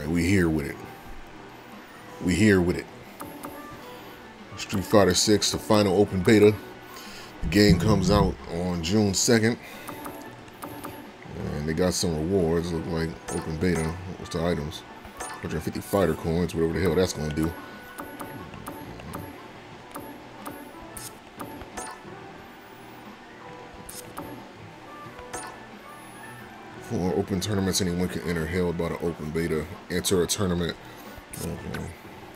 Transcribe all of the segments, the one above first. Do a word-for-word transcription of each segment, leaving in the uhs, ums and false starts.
Alright, we here with it. We here with it. Street Fighter six, the final open beta. The game comes out on June second. And they got some rewards. Look like open beta. What's the items? one hundred fifty fighter coins, whatever the hell that's gonna do. For open tournaments, anyone can enter, held by the open beta. Enter a tournament. Okay.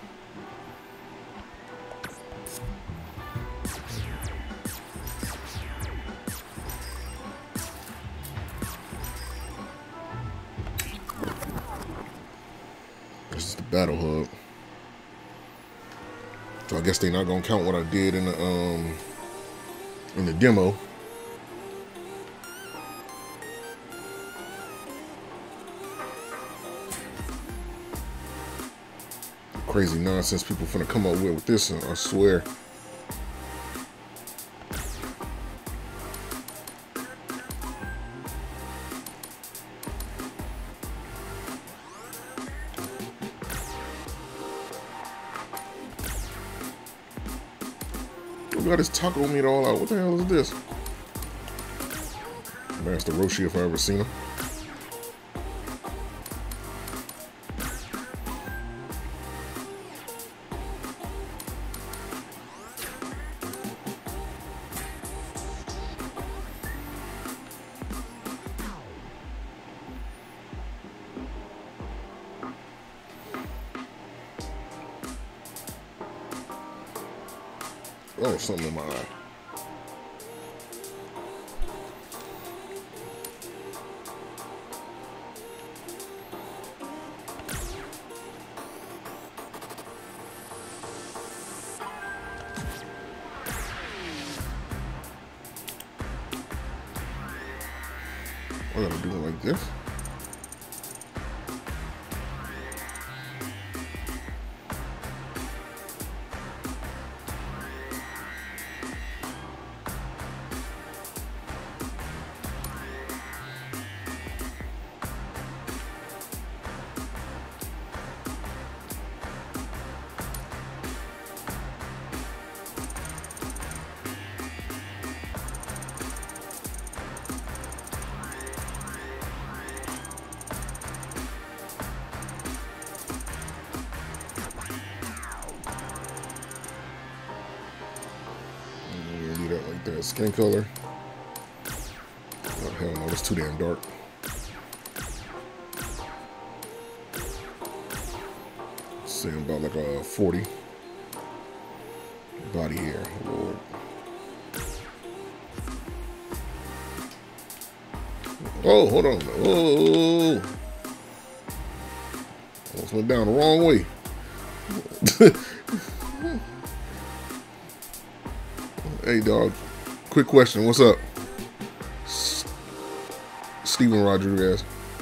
This is the battle hub. So I guess they're not gonna count what I did in the um in the demo. Crazy nonsense people finna come up with with this one, I swear. We got this taco meat all out. What the hell is this? Master Roshi if I ever seen him. Oh, something in my eye. I gotta do it like this. Like that skin color. Oh hell no, it's too damn dark. Saying about like a forty. Body hair, Lord. Oh, hold on. Oh, almost went down the wrong way. Hey, dog. Quick question. What's up? S Steven Rodriguez.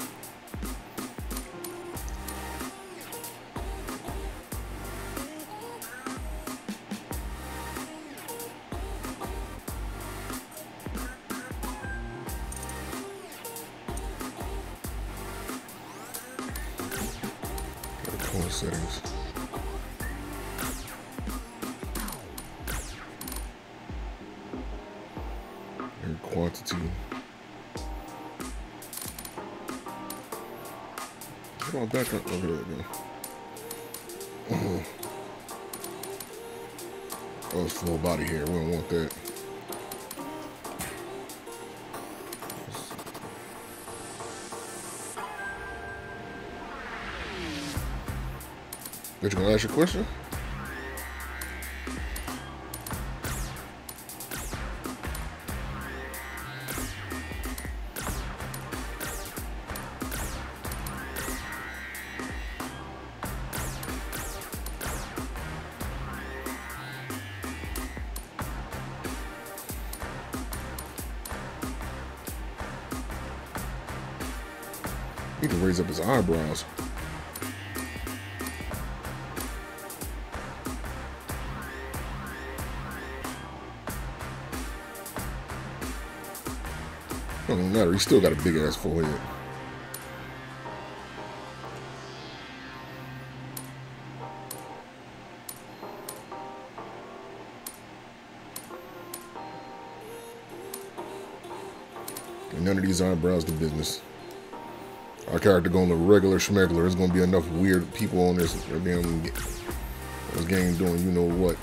Color settings. Quantity. Come on, back up. Over there again. Oh, it's full body hair. We don't want that. But you gonna ask your question? He can raise up his eyebrows. Don't matter, he still got a big ass forehead. None of these eyebrows do business. Our character going to regular schmegler. There's going to be enough weird people on this damn this game doing you know what.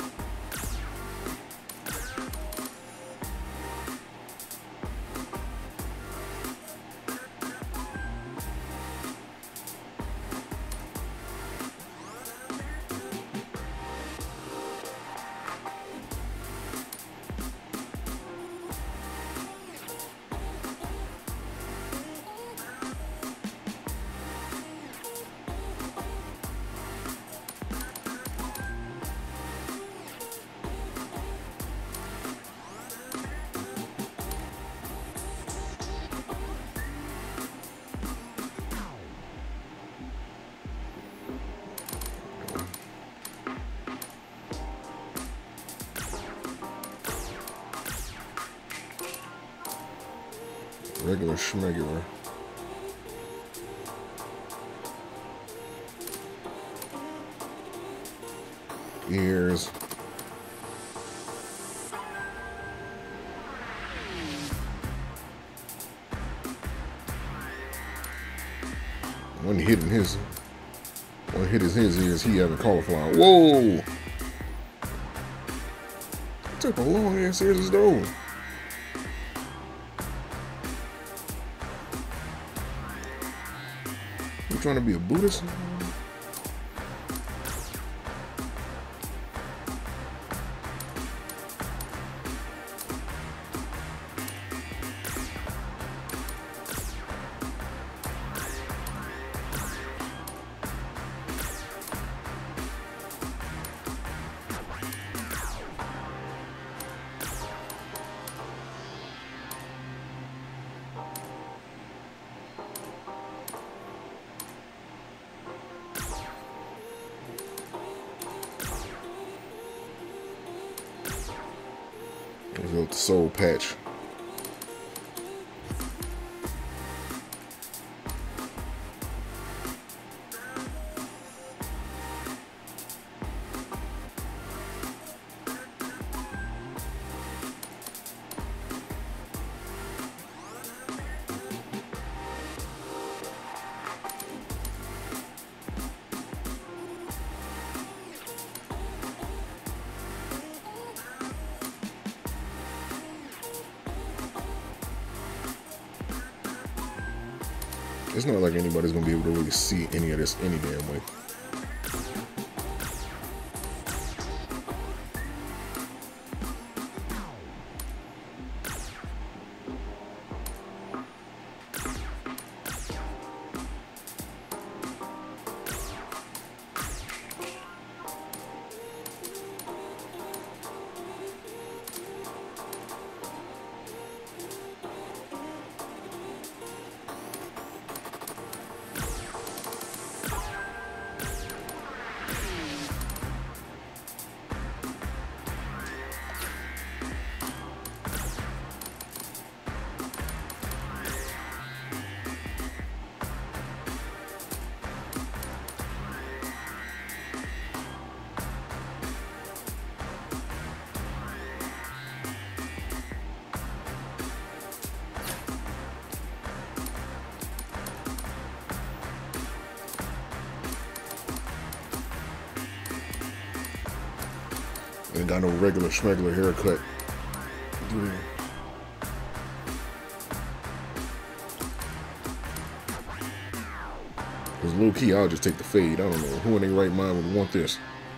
Regular schmegular. Ears. One hit in his one hit in his ears, he having cauliflower. Whoa! What type of long ass ears is those? Trying to be a Buddhist? There's the soul patch. It's not like anybody's gonna be able to really see any of this any damn way. Ain't got no regular schmegular haircut. Cause low key, I'll just take the fade. I don't know who in their right mind would want this.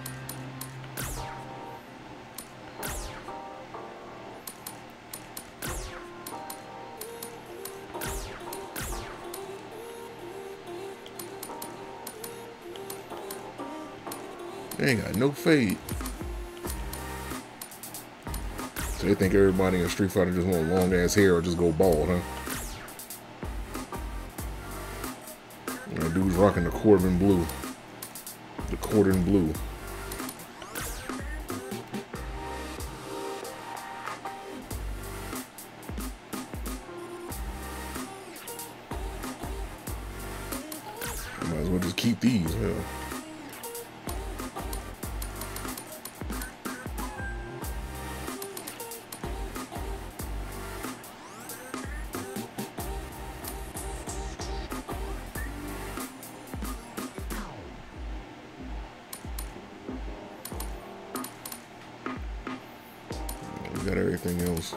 They ain't got no fade. So they think everybody in Street Fighter just want long ass hair or just go bald, huh? That dude's rocking the Corbin blue. The Cordon blue. Might as well just keep these, hell. got everything else.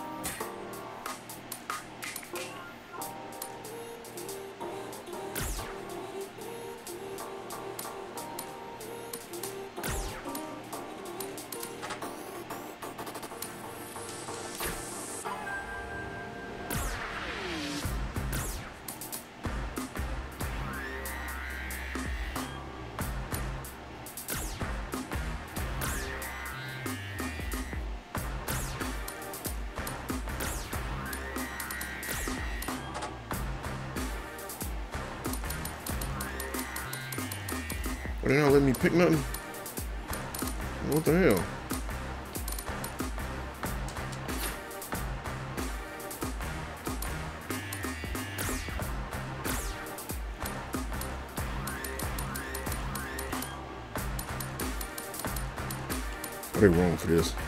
But they're not letting me pick nothing. What the hell? Are they wrong for this?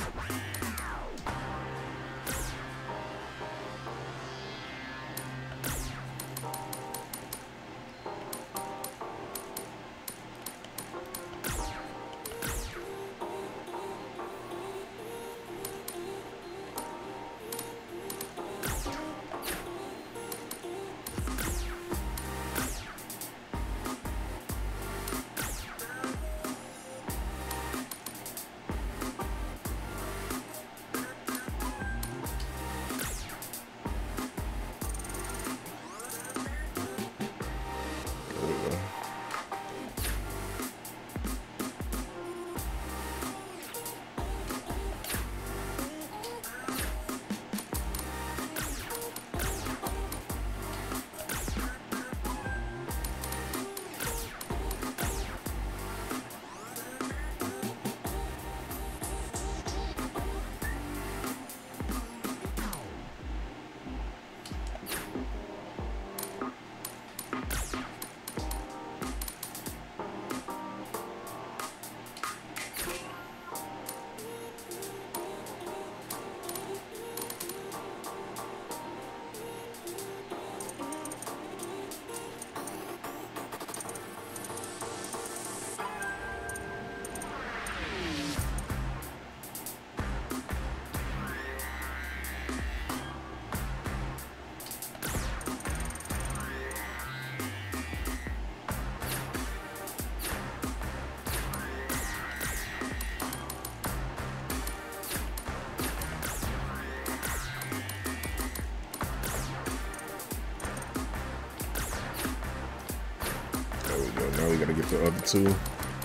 There we go. Now we gotta get the other two.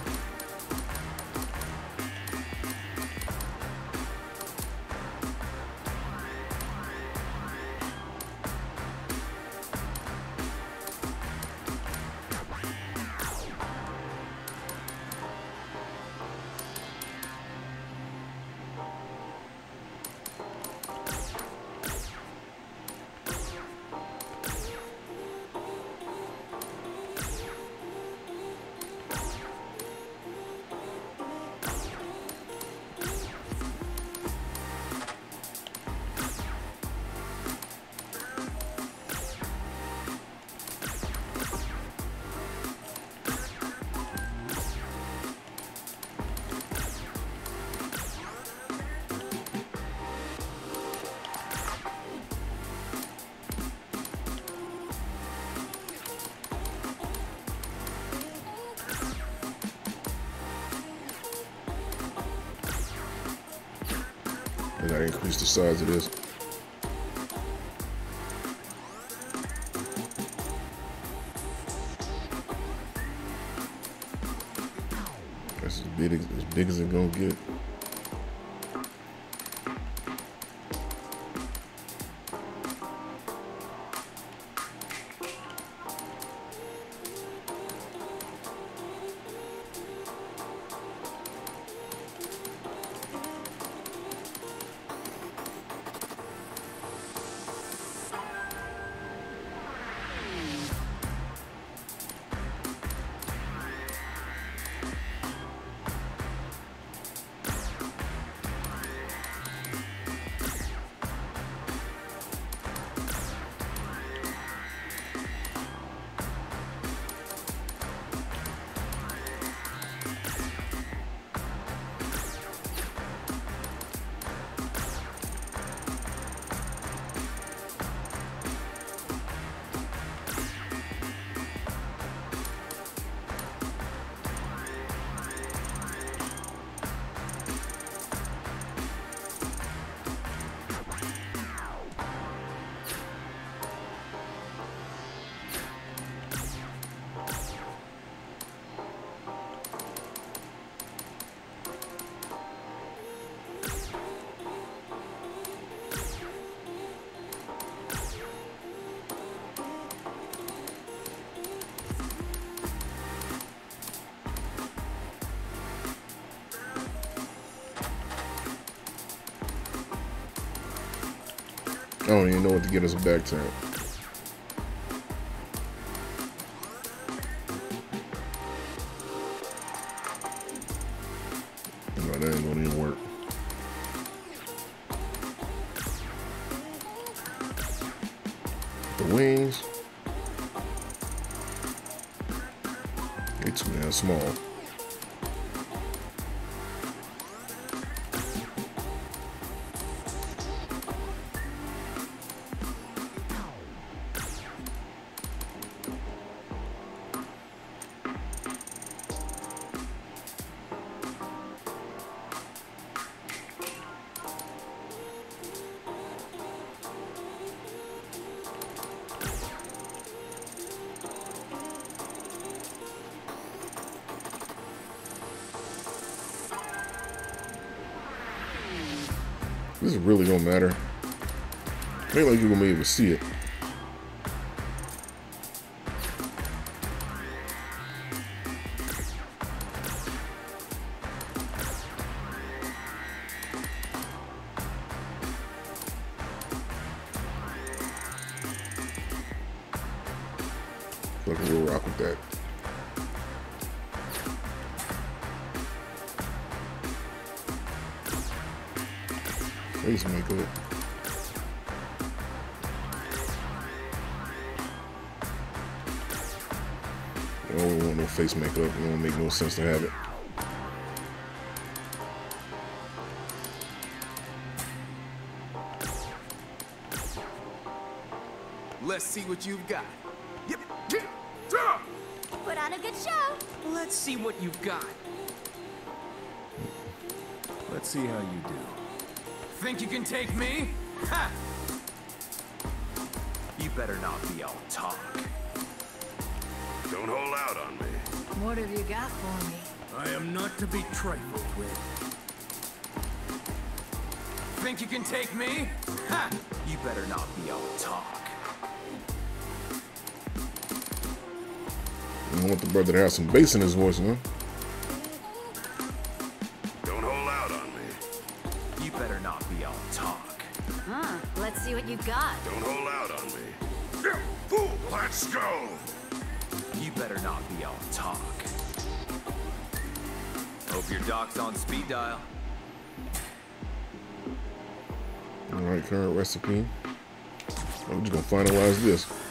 I gotta increase the size of this. That's as big as, as big as it's gonna get. I don't even know what to get us a back turn. No, that ain't gonna even work. The wings. They too damn small. This really don't matter. Ain't like you're gonna be able to see it. Fuck, we'll rock with that. Face makeup. I don't want no face makeup. It don't make no sense to have it. Let's see what you've got. Yep. Put on a good show. Let's see what you've got. Let's see how you do. Think you can take me? Ha! You better not be all talk. Don't hold out on me. What have you got for me? I am not to be trifled with. Think you can take me? Ha! You better not be all talk. I want the brother to have some bass in his voice, man. Don't hold out on me. You better not be all talk. Huh, let's see what you got. Don't hold out on me. Yeah, fool, let's go. You better not be all talk. Hope your doc's on speed dial. All right, current recipe. I'm just gonna finalize this.